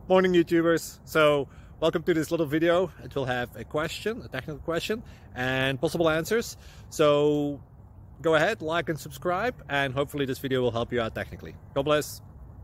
Morning YouTubers. So welcome to this little video. It will have a question, a technical question, and possible answers. So go ahead, like and subscribe, and hopefully this video will help you out technically. God bless.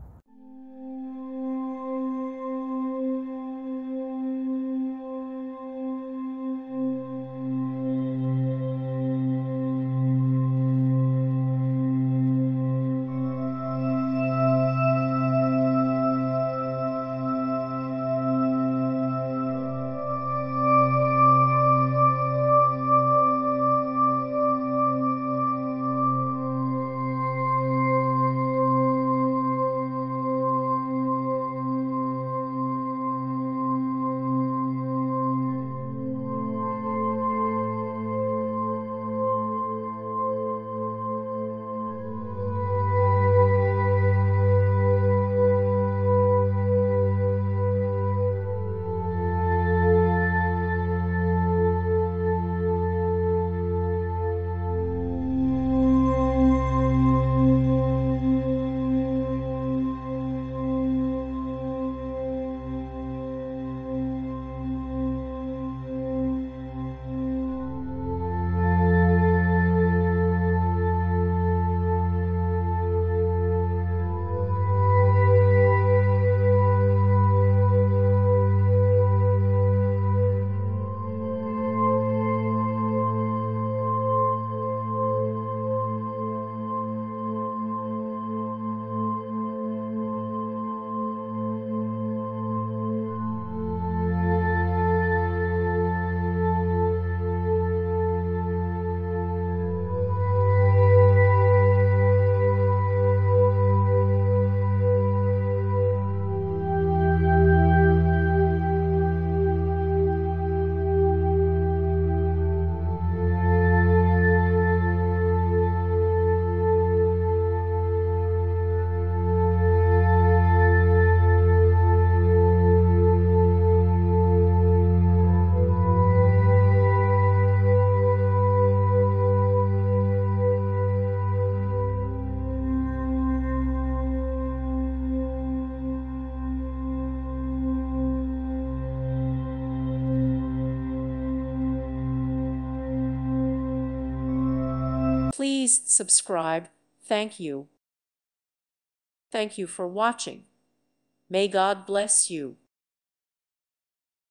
Please subscribe. Thank you. Thank you for watching. May God bless you.